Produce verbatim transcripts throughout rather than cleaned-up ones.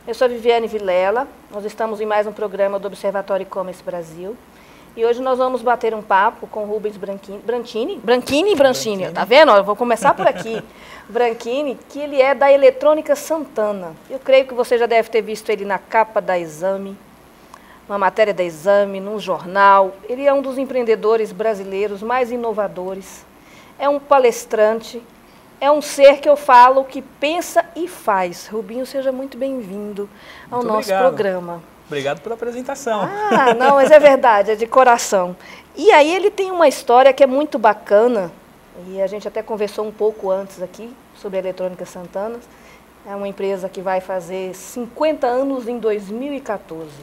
Eu sou Viviane Vilela, nós estamos em mais um programa do Observatório E-Commerce Brasil. E hoje nós vamos bater um papo com o Rubens Branchini, Branchini, Branchini e Branchini, Branchini. Tá vendo? Eu vou começar por aqui. Branchini, que ele é da Eletrônica Santana. Eu creio que você já deve ter visto ele na capa da Exame, uma matéria da Exame, num jornal. Ele é um dos empreendedores brasileiros mais inovadores, é um palestrante, é um ser que eu falo que pensa e faz. Rubinho, seja muito bem-vindo ao muito nosso obrigado. programa. Obrigado pela apresentação. Ah, não, mas é verdade, é de coração. E aí ele tem uma história que é muito bacana, e a gente até conversou um pouco antes aqui sobre a Eletrônica Santana. É uma empresa que vai fazer cinquenta anos em dois mil e quatorze.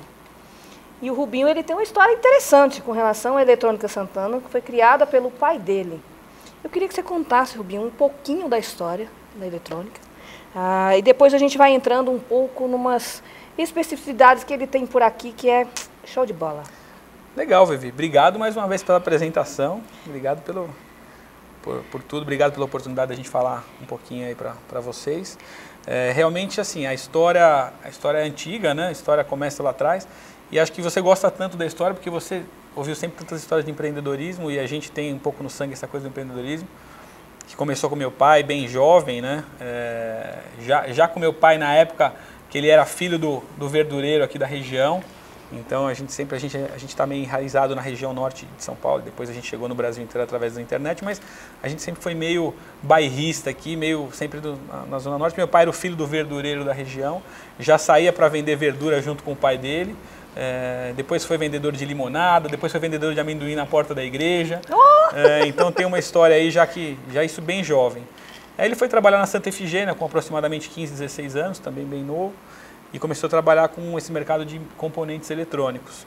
E o Rubinho, ele tem uma história interessante com relação à Eletrônica Santana, que foi criada pelo pai dele. Eu queria que você contasse, Rubinho, um pouquinho da história da eletrônica. Ah, e depois a gente vai entrando um pouco numas especificidades que ele tem por aqui, que é show de bola. Legal, Vivi. Obrigado mais uma vez pela apresentação. Obrigado pelo, por, por tudo. Obrigado pela oportunidade de a gente falar um pouquinho aí para vocês. É, realmente, assim, a história, a história é antiga, né? A história começa lá atrás. E acho que você gosta tanto da história porque você ouviu sempre tantas histórias de empreendedorismo e a gente tem um pouco no sangue essa coisa do empreendedorismo, que começou com meu pai, bem jovem, né? É, já, já com meu pai na época que ele era filho do, do verdureiro aqui da região, então a gente sempre, a gente a gente está meio enraizado na região norte de São Paulo, depois a gente chegou no Brasil inteiro através da internet, mas a gente sempre foi meio bairrista aqui, meio sempre do, na, na Zona Norte. Meu pai era o filho do verdureiro da região, já saía para vender verdura junto com o pai dele. É, depois foi vendedor de limonada, depois foi vendedor de amendoim na porta da igreja. Oh! É, então tem uma história aí já que já isso bem jovem. Aí ele foi trabalhar na Santa Efigênia com aproximadamente quinze, dezesseis anos, também bem novo, e começou a trabalhar com esse mercado de componentes eletrônicos.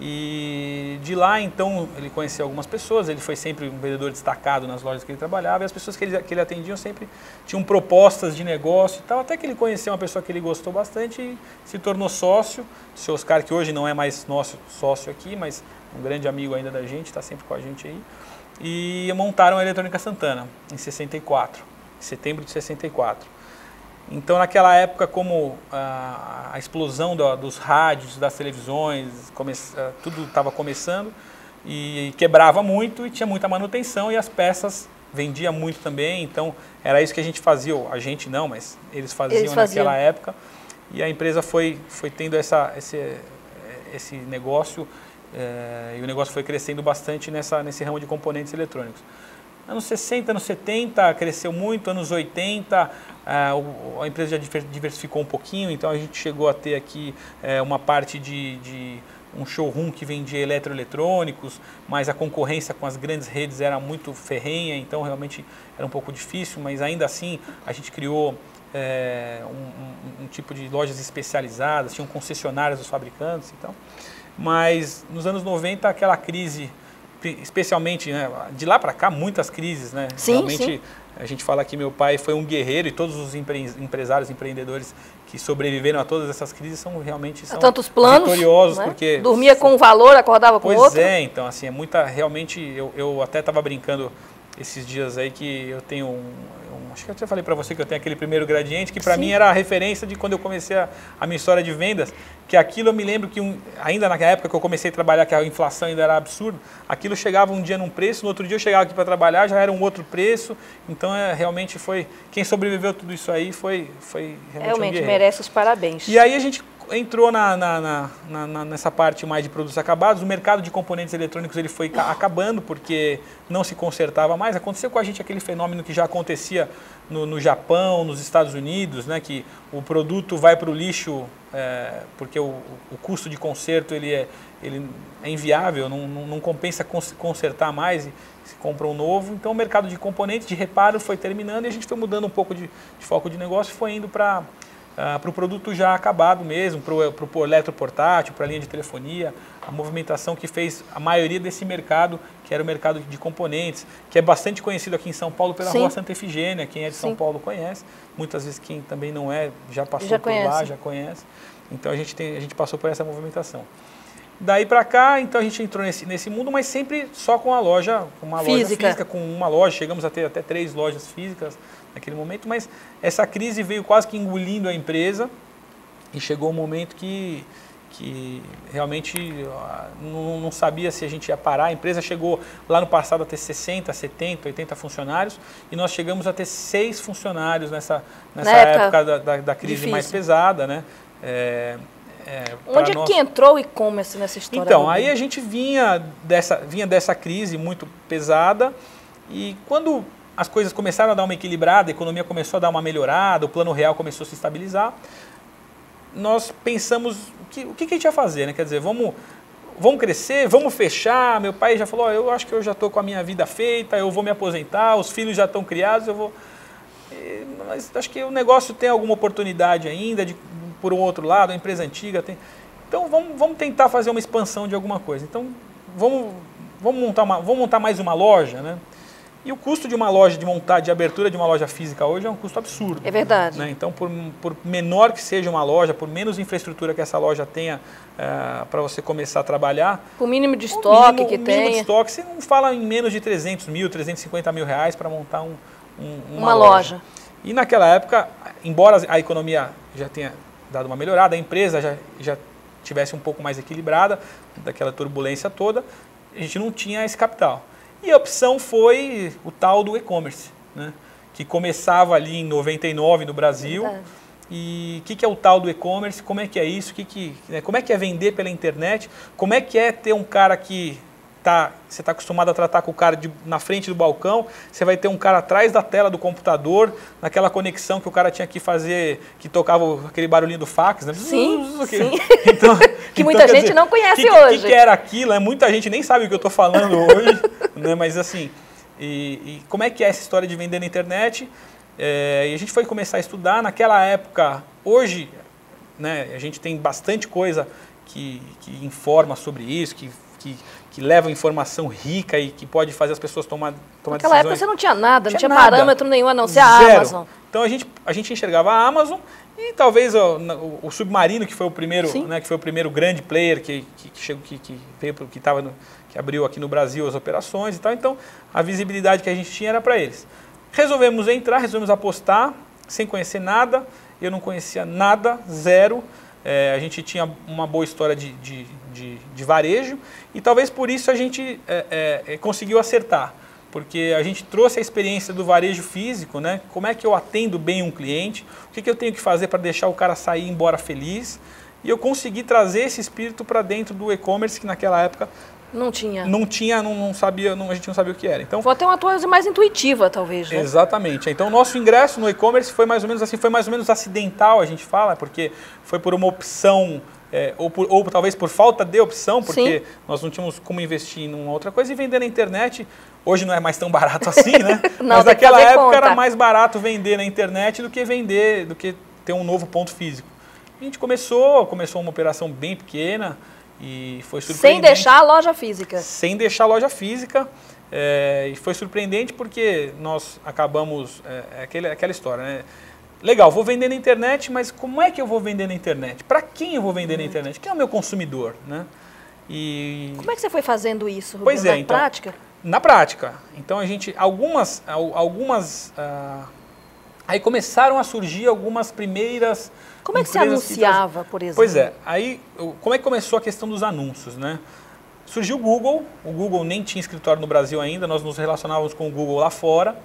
E de lá, então, ele conheceu algumas pessoas, ele foi sempre um vendedor destacado nas lojas que ele trabalhava, e as pessoas que ele, que ele atendia sempre tinham propostas de negócio e tal, até que ele conheceu uma pessoa que ele gostou bastante e se tornou sócio, o seu Oscar, que hoje não é mais nosso sócio aqui, mas um grande amigo ainda da gente, está sempre com a gente aí, e montaram a Eletrônica Santana, em sessenta e quatro, em setembro de sessenta e quatro. Então, naquela época, como a, a explosão do, dos rádios, das televisões, come, tudo estava começando e quebrava muito e tinha muita manutenção e as peças vendiam muito também. Então, era isso que a gente fazia, a gente não, mas eles faziam, eles faziam. naquela época. E a empresa foi, foi tendo essa, esse, esse negócio é, e o negócio foi crescendo bastante nessa, nesse ramo de componentes eletrônicos. Anos sessenta, anos setenta, cresceu muito, anos oitenta, a empresa já diversificou um pouquinho, então a gente chegou a ter aqui uma parte de, de um showroom que vendia eletroeletrônicos, mas a concorrência com as grandes redes era muito ferrenha, então realmente era um pouco difícil, mas ainda assim a gente criou é, um, um, um tipo de lojas especializadas, tinham concessionárias dos fabricantes, então. Mas nos anos noventa aquela crise, especialmente, né, de lá para cá, muitas crises, né? Sim, realmente, sim. A gente fala que meu pai foi um guerreiro e todos os empre empresários, empreendedores que sobreviveram a todas essas crises são realmente são tantos planos, vitoriosos, né? Porque dormia com um valor, acordava com pois outro. Pois é, então assim, é muita, realmente, eu, eu até estava brincando esses dias aí que eu tenho um, um acho que eu já falei para você que eu tenho aquele primeiro gradiente, que para mim era a referência de quando eu comecei a, a minha história de vendas, que aquilo eu me lembro que, um, ainda na época que eu comecei a trabalhar, que a inflação ainda era absurda, aquilo chegava um dia num preço, no outro dia eu chegava aqui para trabalhar, já era um outro preço, então é, realmente foi, quem sobreviveu a tudo isso aí foi, foi realmente, realmente um merece os parabéns. E aí a gente entrou na, na, na, na, nessa parte mais de produtos acabados, o mercado de componentes eletrônicos ele foi acabando porque não se consertava mais. Aconteceu com a gente aquele fenômeno que já acontecia no, no Japão, nos Estados Unidos, né, que o produto vai para o lixo é, porque o, o custo de conserto ele é, ele é inviável, não, não, não compensa consertar mais e se compra um novo. Então o mercado de componentes, de reparo foi terminando e a gente foi mudando um pouco de, de foco de negócio e foi indo para Uh, para o produto já acabado mesmo, para o eletroportátil, para a linha de telefonia, a movimentação que fez a maioria desse mercado, que era o mercado de componentes, que é bastante conhecido aqui em São Paulo pela Sim. Rua Santa Efigênia, quem é de Sim. São Paulo conhece, muitas vezes quem também não é, já passou já por conhece. lá, já conhece, então a gente, tem, a gente passou por essa movimentação. Daí para cá, então a gente entrou nesse, nesse mundo, mas sempre só com a loja, com uma física. loja física, com uma loja, chegamos a ter até três lojas físicas naquele momento, mas essa crise veio quase que engolindo a empresa e chegou um momento que, que realmente não, não sabia se a gente ia parar. A empresa chegou lá no passado a ter sessenta, setenta, oitenta funcionários e nós chegamos a ter seis funcionários nessa, nessa Na época, época da, da, da crise difícil. mais pesada, né? É, é, Onde é nós... que entrou o e-commerce nessa história? Então, aí a gente vinha dessa, vinha dessa crise muito pesada e quando as coisas começaram a dar uma equilibrada, a economia começou a dar uma melhorada, o plano real começou a se estabilizar, nós pensamos o que, o que a gente ia fazer, né? Quer dizer, vamos, vamos crescer, vamos fechar. Meu pai já falou, oh, eu acho que eu já estou com a minha vida feita, eu vou me aposentar, os filhos já estão criados, eu vou... Mas acho que o negócio tem alguma oportunidade ainda, de, por um outro lado, a empresa antiga tem... Então vamos, vamos tentar fazer uma expansão de alguma coisa. Então vamos, vamos, montar, uma, vamos montar mais uma loja, né? E o custo de uma loja, de montar, de abertura de uma loja física hoje é um custo absurdo. É verdade. Né? Então, por, por menor que seja uma loja, por menos infraestrutura que essa loja tenha uh, para você começar a trabalhar... O mínimo de estoque mínimo, que o tem. mínimo de estoque, você não fala em menos de trezentos mil, trezentos e cinquenta mil reais para montar um, um, uma, uma loja. loja. E naquela época, embora a economia já tenha dado uma melhorada, a empresa já, já tivesse um pouco mais equilibrada, daquela turbulência toda, a gente não tinha esse capital. E a opção foi o tal do e-commerce, né? Que começava ali em noventa e nove no Brasil. Verdade. E o que, que é o tal do e-commerce? Como é que é isso? Que que, né? Como é que é vender pela internet? Como é que é ter um cara que tá, você está acostumado a tratar com o cara de, na frente do balcão, você vai ter um cara atrás da tela do computador, naquela conexão que o cara tinha que fazer, que tocava aquele barulhinho do fax, né? Sim, que, sim. Então, que então, muita gente dizer, não conhece que, hoje. O que, que era aquilo? Né? Muita gente nem sabe o que eu estou falando hoje, né? Mas assim, e, e como é que é essa história de vender na internet? É, e a gente foi começar a estudar, naquela época, hoje, né, a gente tem bastante coisa que, que informa sobre isso, que, que, que leva informação rica e que pode fazer as pessoas tomar, tomar Naquela decisões. época você não tinha nada, não tinha, nada. parâmetro nenhum a não ser a Zero. Amazon. Então a gente, a gente enxergava a Amazon e talvez o, o, o Submarino, que foi o primeiro, né, que foi o primeiro grande player que, que, que, chegou, que, que, veio, que, tava no, que abriu aqui no Brasil as operações e tal. Então a visibilidade que a gente tinha era para eles. Resolvemos entrar, resolvemos apostar, sem conhecer nada, eu não conhecia nada, zero. É, a gente tinha uma boa história de, de, de, de varejo e talvez por isso a gente é, é, conseguiu acertar. Porque a gente trouxe a experiência do varejo físico, né? Como é que eu atendo bem um cliente, o que, que eu tenho que fazer para deixar o cara sair embora feliz. E eu consegui trazer esse espírito para dentro do e-commerce que naquela época Não tinha. não tinha, não, não sabia, não, a gente não sabia o que era. Então, foi até uma coisa mais intuitiva, talvez, né? Exatamente. Então, o nosso ingresso no e-commerce foi mais ou menos assim, foi mais ou menos acidental, a gente fala, porque foi por uma opção, é, ou, por, ou talvez por falta de opção, porque Sim. nós não tínhamos como investir em uma outra coisa e vender na internet. Hoje não é mais tão barato assim, né? não, Mas naquela época conta. era mais barato vender na internet do que vender, do que ter um novo ponto físico. A gente começou, começou uma operação bem pequena, e foi surpreendente. Sem deixar a loja física. Sem deixar a loja física. É, e foi surpreendente porque nós acabamos... É, é aquele, aquela história, né? Legal, vou vender na internet, mas como é que eu vou vender na internet? Para quem eu vou vender na internet? Quem é o meu consumidor? Né? E... Como é que você foi fazendo isso, Rubem? Pois é, na então, prática? Na prática. Então, a gente... Algumas... algumas ah, aí começaram a surgir algumas primeiras... Como é que você anunciava, por exemplo? Pois é, aí como é que começou a questão dos anúncios, né? Surgiu o Google, o Google nem tinha escritório no Brasil ainda, nós nos relacionávamos com o Google lá fora,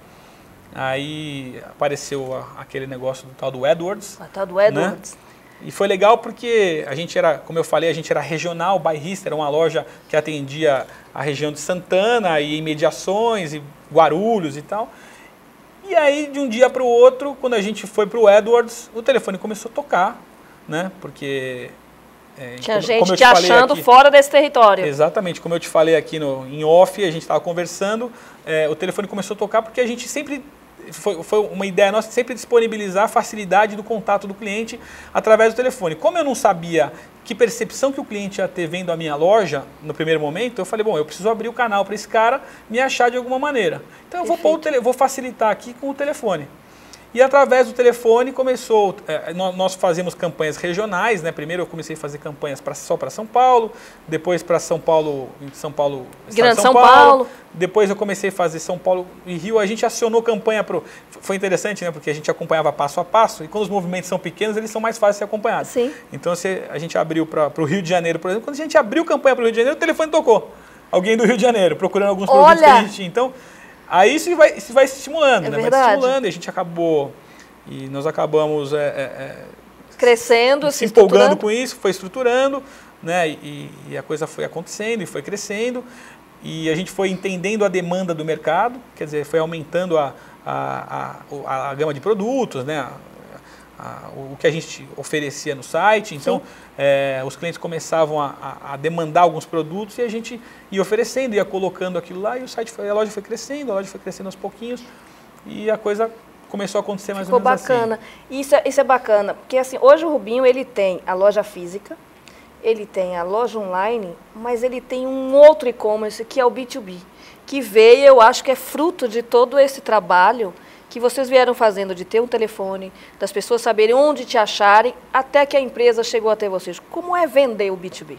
aí apareceu a, aquele negócio do tal do AdWords. O tal do AdWords. Né? E foi legal porque a gente era, como eu falei, a gente era regional, bairrista, era uma loja que atendia a região de Santana e imediações, e Guarulhos e tal. E aí, de um dia para o outro, quando a gente foi para o AdWords, o telefone começou a tocar, né? Porque... É, Tinha como, gente como te achando aqui, fora desse território. Exatamente. Como eu te falei aqui no, em off, a gente estava conversando, é, o telefone começou a tocar porque a gente sempre... Foi, foi uma ideia nossa sempre disponibilizar a facilidade do contato do cliente através do telefone. Como eu não sabia que percepção que o cliente ia ter vendo a minha loja no primeiro momento, eu falei, bom, eu preciso abrir o canal para esse cara me achar de alguma maneira. Então eu vou, pôr o tele, vou facilitar aqui com o telefone. E através do telefone começou, é, nós fazemos campanhas regionais, né? Primeiro eu comecei a fazer campanhas pra, só para São Paulo, depois para São Paulo, São Paulo, Grande São, São Paulo. Paulo, Depois eu comecei a fazer São Paulo e Rio, a gente acionou campanha para o... Foi interessante, né? Porque a gente acompanhava passo a passo, e quando os movimentos são pequenos, eles são mais fáceis de ser acompanhados. Sim. Então se a gente abriu para o Rio de Janeiro, por exemplo, quando a gente abriu campanha para o Rio de Janeiro, o telefone tocou. Alguém do Rio de Janeiro, procurando alguns Olha. produtos que a gente tinha. Então, aí isso vai, isso vai estimulando, É né? verdade. Vai estimulando, e a gente acabou... E nós acabamos... É, é, é, Crescendo, se, se empolgando com isso, foi estruturando, né? E, e a coisa foi acontecendo e foi crescendo. E a gente foi entendendo a demanda do mercado, quer dizer, foi aumentando a, a, a, a gama de produtos, né? A, a, o que a gente oferecia no site. Então, é, os clientes começavam a, a, a demandar alguns produtos e a gente ia oferecendo, ia colocando aquilo lá, e o site foi, a loja foi crescendo, a loja foi crescendo aos pouquinhos, e a coisa começou a acontecer mais Ficou ou menos bacana. assim. Isso é, isso é bacana, porque assim, hoje o Rubinho ele tem a loja física, ele tem a loja online, mas ele tem um outro e-commerce que é o B dois B, que veio, eu acho que é fruto de todo esse trabalho que vocês vieram fazendo, de ter um telefone, das pessoas saberem onde te acharem, até que a empresa chegou até vocês. Como é vender o B dois B?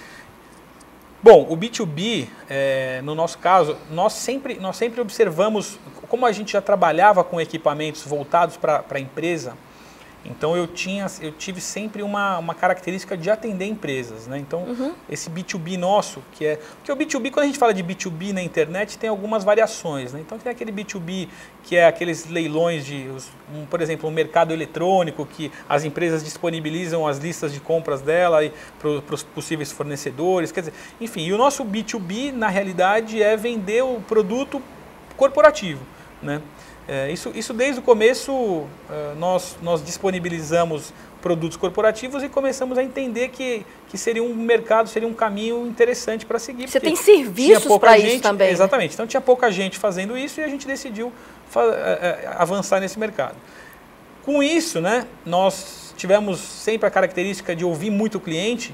Bom, o B dois B, é, no nosso caso, nós sempre, nós sempre observamos, como a gente já trabalhava com equipamentos voltados para a empresa, então eu, tinha, eu tive sempre uma, uma característica de atender empresas, né? Então, uhum. esse B dois B nosso, que é... Porque o B dois B, quando a gente fala de B dois B na internet, tem algumas variações, né? Então tem aquele B dois B que é aqueles leilões de, um, por exemplo, um mercado eletrônico, que as empresas disponibilizam as listas de compras dela para os possíveis fornecedores, quer dizer, enfim, e o nosso B dois B, na realidade, é vender o produto corporativo, né? É, isso, isso desde o começo uh, nós, nós disponibilizamos produtos corporativos e começamos a entender que, que seria um mercado, seria um caminho interessante para seguir. Você tem serviços para isso também. Exatamente. Né? Então tinha pouca gente fazendo isso e a gente decidiu uh, uh, avançar nesse mercado. Com isso, né, nós tivemos sempre a característica de ouvir muito o cliente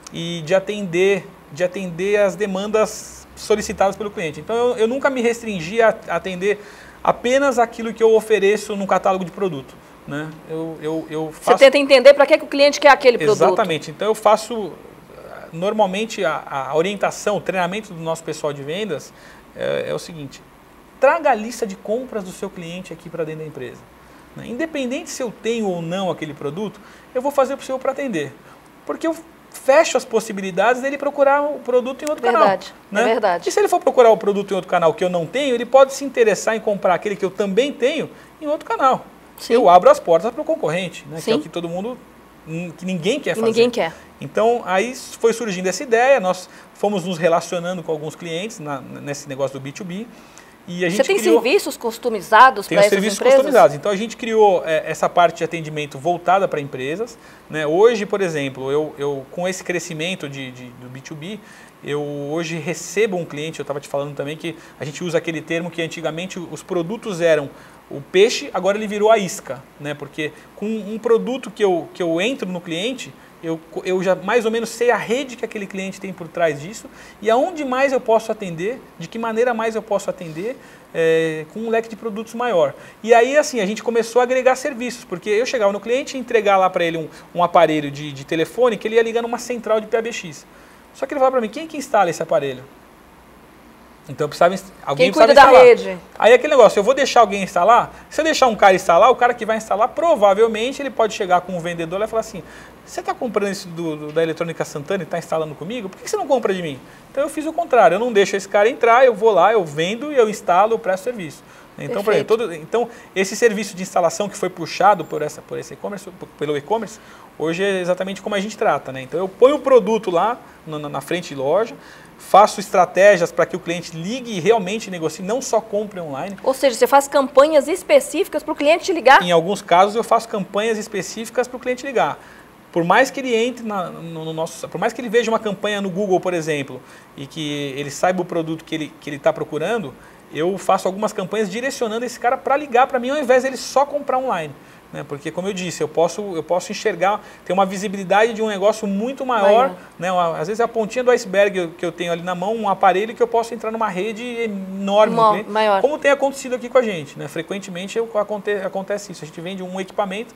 e de atender, de atender as demandas solicitadas pelo cliente. Então eu, eu nunca me restringi a atender apenas aquilo que eu ofereço no catálogo de produto, né? Eu, eu, eu faço... Você tenta entender para que, que o cliente quer aquele produto. Exatamente. Então eu faço, normalmente a, a orientação, o treinamento do nosso pessoal de vendas é, é o seguinte: traga a lista de compras do seu cliente aqui para dentro da empresa. Né? Independente se eu tenho ou não aquele produto, eu vou fazer o possível para atender. Porque eu fecho as possibilidades dele procurar o produto em outro verdade, canal. Né? É verdade. E se ele for procurar o produto em outro canal que eu não tenho, ele pode se interessar em comprar aquele que eu também tenho em outro canal. Sim. Eu abro as portas para o concorrente, né? Que é o que todo mundo, que ninguém quer fazer. Ninguém quer. Então, aí foi surgindo essa ideia, nós fomos nos relacionando com alguns clientes na, nesse negócio do B dois B. E a gente Você tem criou, serviços customizados para essas serviços empresas? customizados. Então a gente criou é, essa parte de atendimento voltada para empresas. Né? Hoje, por exemplo, eu, eu com esse crescimento de, de, do B dois B, eu hoje recebo um cliente, eu estava te falando também que a gente usa aquele termo que antigamente os produtos eram o peixe, agora ele virou a isca. Né? Porque com um produto que eu, que eu entro no cliente, Eu, eu já mais ou menos sei a rede que aquele cliente tem por trás disso e aonde mais eu posso atender, de que maneira mais eu posso atender é, com um leque de produtos maior. E aí assim, a gente começou a agregar serviços, porque eu chegava no cliente e entregar lá para ele um, um aparelho de, de telefone que ele ia ligar numa central de P A B X. Só que ele falava para mim, quem é que instala esse aparelho? Então eu precisava, alguém Quem cuida precisava da instalar. rede? Aí aquele negócio, eu vou deixar alguém instalar? Se eu deixar um cara instalar, o cara que vai instalar, provavelmente ele pode chegar com um vendedor e falar assim, você está comprando isso do, do, da Eletrônica Santana e está instalando comigo? Por que você não compra de mim? Então eu fiz o contrário, eu não deixo esse cara entrar, eu vou lá, eu vendo, eu instalo, eu presto serviço. Então, por exemplo, todo, então, esse serviço de instalação que foi puxado por, essa, por esse e-commerce, pelo e-commerce, hoje é exatamente como a gente trata. Né? Então eu ponho o produto lá na, na frente de loja, faço estratégias para que o cliente ligue e realmente negocie, não só compre online. Ou seja, você faz campanhas específicas para o cliente te ligar? Em alguns casos eu faço campanhas específicas para o cliente ligar. Por mais que ele entre na, no, no nosso, por mais que ele veja uma campanha no Google, por exemplo, e que ele saiba o produto que ele que ele está procurando, eu faço algumas campanhas direcionando esse cara para ligar para mim ao invés dele só comprar online. Né? Porque, como eu disse, eu posso, eu posso enxergar, ter uma visibilidade de um negócio muito maior. maior. Né? Uma, às vezes é a pontinha do iceberg que eu tenho ali na mão, um aparelho que eu posso entrar numa rede enorme. Mo, maior. Como tem acontecido aqui com a gente. Né? Frequentemente eu, aconte, acontece isso. A gente vende um equipamento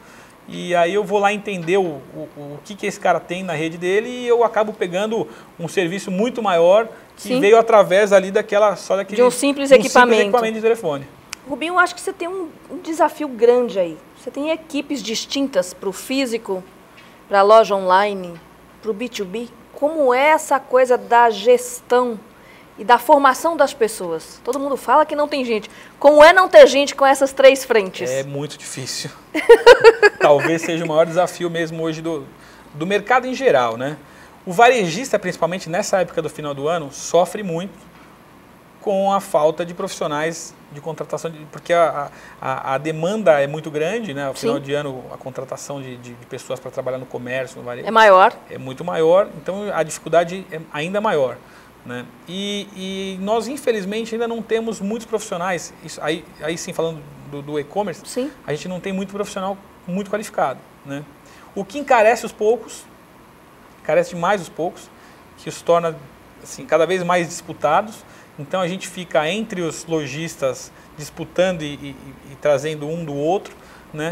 e aí eu vou lá entender o, o, o que, que esse cara tem na rede dele e eu acabo pegando um serviço muito maior que Sim. veio através ali daquela, só daquele... De um simples de um equipamento. Simples equipamento de telefone. Rubinho, eu acho que você tem um, um desafio grande aí. Você tem equipes distintas para o físico, para a loja online, para o B dois B. Como é essa coisa da gestão e da formação das pessoas? Todo mundo fala que não tem gente. Como é não ter gente com essas três frentes? É muito difícil. Talvez seja o maior desafio mesmo hoje do, do mercado em geral, né? O varejista, principalmente nessa época do final do ano, sofre muito com a falta de profissionais de contratação, de, porque a, a, a demanda é muito grande, né? Ao final Sim. de ano, a contratação de, de, de pessoas para trabalhar no comércio, no varejo, é maior. É muito maior, então a dificuldade é ainda maior. Né? E, e nós, infelizmente, ainda não temos muitos profissionais, isso, aí, aí sim, falando do, do e-commerce, a gente não tem muito profissional muito qualificado. Né? O que encarece os poucos, encarece demais os poucos, que os torna assim, cada vez mais disputados. Então a gente fica entre os lojistas disputando e, e, e trazendo um do outro, né?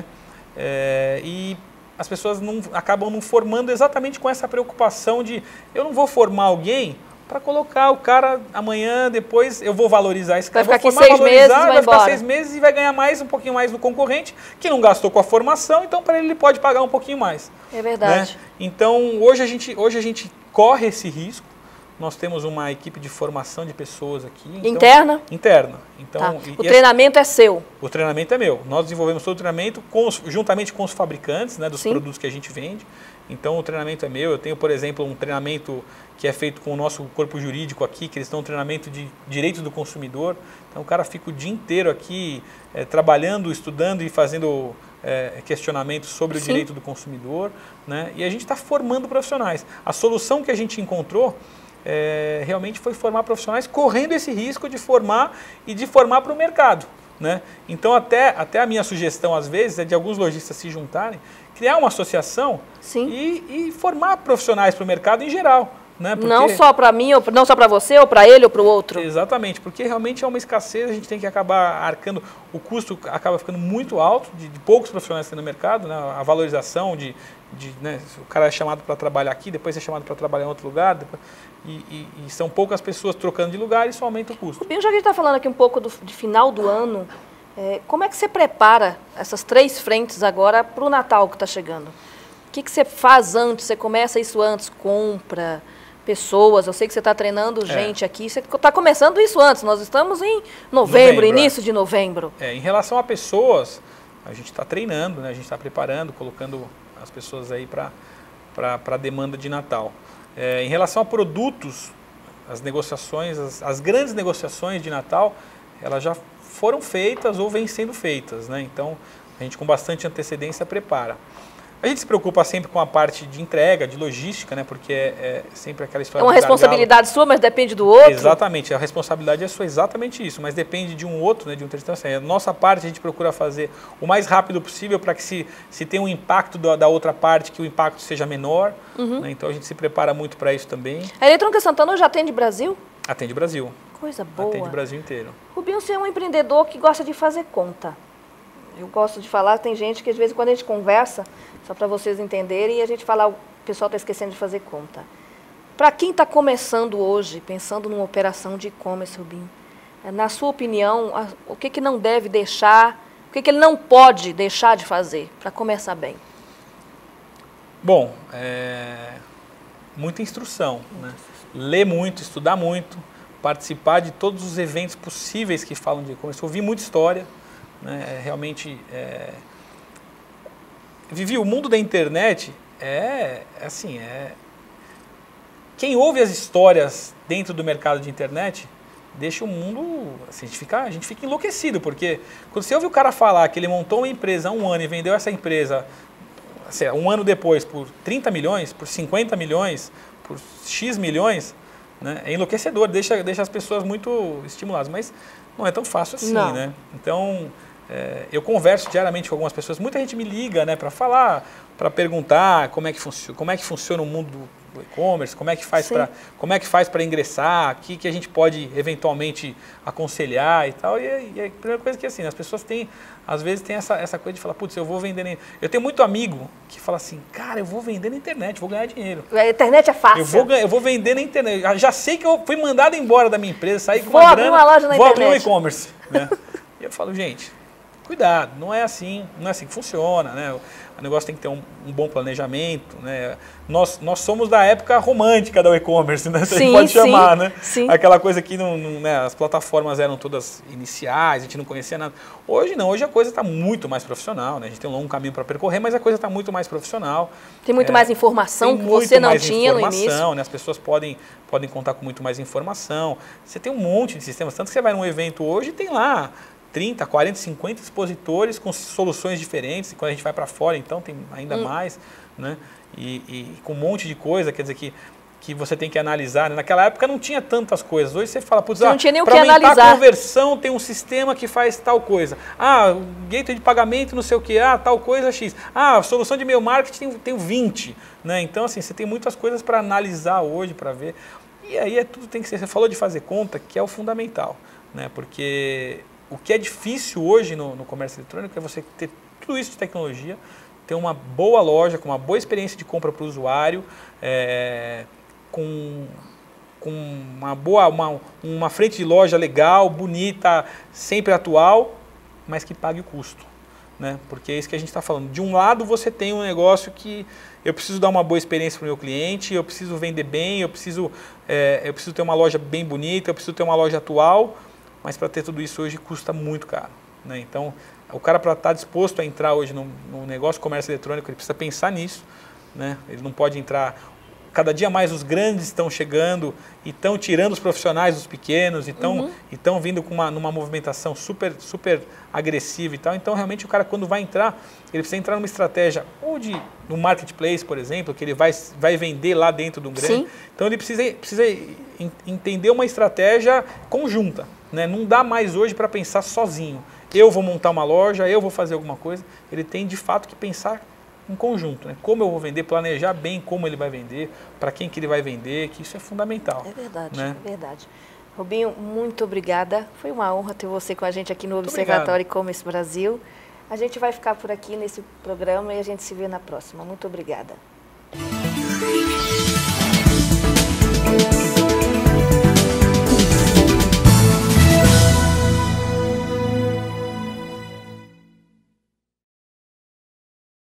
É, e as pessoas não, acabam não formando exatamente com essa preocupação de eu não vou formar alguém para colocar o cara amanhã, depois eu vou valorizar esse cara. Vai ficar vou aqui formar, seis meses e vai vai embora. ficar seis meses e vai ganhar mais, um pouquinho mais do concorrente, que não gastou com a formação, então para ele ele pode pagar um pouquinho mais. É verdade. Né? Então hoje a, gente, hoje a gente corre esse risco. Nós temos uma equipe de formação de pessoas aqui. Então, interna? Interna. Então, tá. e, o treinamento esse, é seu? O treinamento é meu. Nós desenvolvemos todo o treinamento com os, juntamente com os fabricantes, né, dos Sim. produtos que a gente vende. Então o treinamento é meu. Eu tenho, por exemplo, um treinamento que é feito com o nosso corpo jurídico aqui, que eles dão um treinamento de direitos do consumidor. Então o cara fica o dia inteiro aqui é, trabalhando, estudando e fazendo é, questionamentos sobre Sim. o direito do consumidor. Né? E a gente está formando profissionais. A solução que a gente encontrou É, realmente foi formar profissionais correndo esse risco de formar e de formar para o mercado. Né? Então até, até a minha sugestão às vezes é de alguns lojistas se juntarem, criar uma associação e, e formar profissionais para o mercado em geral. Né? Porque, não só para mim, ou, não só para você, ou para ele, ou para o outro. Exatamente, porque realmente é uma escassez, a gente tem que acabar arcando, o custo acaba ficando muito alto, de, de poucos profissionais que tem no mercado, né? A valorização de, de né? o cara é chamado para trabalhar aqui, depois é chamado para trabalhar em outro lugar, depois, e, e, e são poucas pessoas trocando de lugar e isso aumenta o custo. Já que a gente está falando aqui um pouco do, de final do ano, é, como é que você prepara essas três frentes agora para o Natal que está chegando? O que, que você faz antes? Você começa isso antes? Compra? Pessoas, eu sei que você está treinando gente é. aqui, você está começando isso antes, nós estamos em novembro, novembro início é. de novembro. É, em relação a pessoas, a gente está treinando, né? A gente está preparando, colocando as pessoas aí para a demanda de Natal. É, em relação a produtos, as negociações, as, as grandes negociações de Natal, elas já foram feitas ou vêm sendo feitas, né? Então, a gente com bastante antecedência prepara. A gente se preocupa sempre com a parte de entrega, de logística, né? Porque é, é sempre aquela história... É uma responsabilidade sua, mas depende do outro? Exatamente, a responsabilidade é sua, exatamente isso, mas depende de um outro, né? De um terceiro. Assim, a nossa parte a gente procura fazer o mais rápido possível para que se, se tenha um impacto da, da outra parte, que o impacto seja menor. Uhum. Né? Então a gente se prepara muito para isso também. A Eletrônica Santana hoje atende Brasil? Atende Brasil. Coisa boa. Atende o Brasil inteiro. Rubinho, você é um empreendedor que gosta de fazer conta. Eu gosto de falar, tem gente que às vezes quando a gente conversa, só para vocês entenderem, e a gente fala, o pessoal está esquecendo de fazer conta. Para quem está começando hoje, pensando numa operação de e-commerce, Rubinho, na sua opinião, a, o que, que não deve deixar, o que, que ele não pode deixar de fazer para começar bem? Bom, é, muita instrução, né? Ler muito, estudar muito, participar de todos os eventos possíveis que falam de e-commerce, ouvir muita história. Né, realmente, é, Vivi, o mundo da internet é assim, é, quem ouve as histórias dentro do mercado de internet deixa o mundo, assim, a gente fica, a gente fica enlouquecido, porque quando você ouve o cara falar que ele montou uma empresa há um ano e vendeu essa empresa assim, um ano depois por trinta milhões, por cinquenta milhões, por X milhões, né, é enlouquecedor, deixa, deixa as pessoas muito estimuladas, mas não é tão fácil assim, não. Né? Então, é, eu converso diariamente com algumas pessoas, muita gente me liga, né, para falar, para perguntar como é, que como é que funciona o mundo e-commerce, como é que faz para como é que faz para ingressar, o que, que a gente pode eventualmente aconselhar e tal. E, e a primeira coisa que assim, as pessoas têm, às vezes tem essa, essa coisa de falar, putz, eu vou vender na... Eu tenho muito amigo que fala assim, cara, eu vou vender na internet, vou ganhar dinheiro. A internet é fácil. Eu vou, eu vou vender na internet. Já, já sei que eu fui mandado embora da minha empresa, saí com vou uma abrir grana, uma loja na vou internet. abrir um e-commerce. Né? E eu falo, gente, cuidado, não é assim, não é assim que funciona, né? O negócio tem que ter um, um bom planejamento, né? Nós, nós somos da época romântica do e-commerce, né? Você pode chamar, sim, né? Sim. Aquela coisa que não, não, né? As plataformas eram todas iniciais, a gente não conhecia nada. Hoje não, hoje a coisa está muito mais profissional, né? A gente tem um longo caminho para percorrer, mas a coisa está muito mais profissional. Tem muito é, mais informação que você não tinha no início. Né? As pessoas podem, podem contar com muito mais informação. Você tem um monte de sistemas, tanto que você vai num evento hoje e tem lá trinta, quarenta, cinquenta expositores com soluções diferentes, e quando a gente vai para fora, então, tem ainda hum. mais, né? E, e com um monte de coisa, quer dizer que, que você tem que analisar, né? Naquela época não tinha tantas coisas, hoje você fala, putz, ah, para aumentar a conversão tem um sistema que faz tal coisa, ah, o gateway de pagamento não sei o que, ah, tal coisa X, ah, a solução de e-mail marketing tem, tem vinte, né? Então, assim, você tem muitas coisas para analisar hoje, para ver, e aí é tudo tem que ser, você falou de fazer conta, que é o fundamental, né? Porque o que é difícil hoje no, no comércio eletrônico é você ter tudo isso de tecnologia, ter uma boa loja, com uma boa experiência de compra para o usuário, é, com, com uma boa, uma, uma frente de loja legal, bonita, sempre atual, mas que pague o custo, né? Porque é isso que a gente está falando. De um lado você tem um negócio que eu preciso dar uma boa experiência para o meu cliente, eu preciso vender bem, eu preciso, é, eu preciso ter uma loja bem bonita, eu preciso ter uma loja atual, mas para ter tudo isso hoje custa muito caro, né? Então, o cara para estar disposto a entrar hoje no, no negócio de comércio eletrônico, ele precisa pensar nisso, né? Ele não pode entrar... Cada dia mais os grandes estão chegando e estão tirando os profissionais dos pequenos, e estão uhum. estão vindo com uma numa movimentação super, super agressiva e tal. Então, realmente, o cara, quando vai entrar, ele precisa entrar numa estratégia ou de no marketplace, por exemplo, que ele vai, vai vender lá dentro de um grande. Sim. Então, ele precisa, precisa entender uma estratégia conjunta, né? Não dá mais hoje para pensar sozinho. Eu vou montar uma loja, eu vou fazer alguma coisa. Ele tem, de fato, que pensar em conjunto, né? Como eu vou vender, planejar bem como ele vai vender, para quem que ele vai vender, que isso é fundamental. É verdade, né? é verdade. Rubinho, muito obrigada. Foi uma honra ter você com a gente aqui no muito Observatório E-Commerce Brasil. A gente vai ficar por aqui nesse programa e a gente se vê na próxima. Muito obrigada.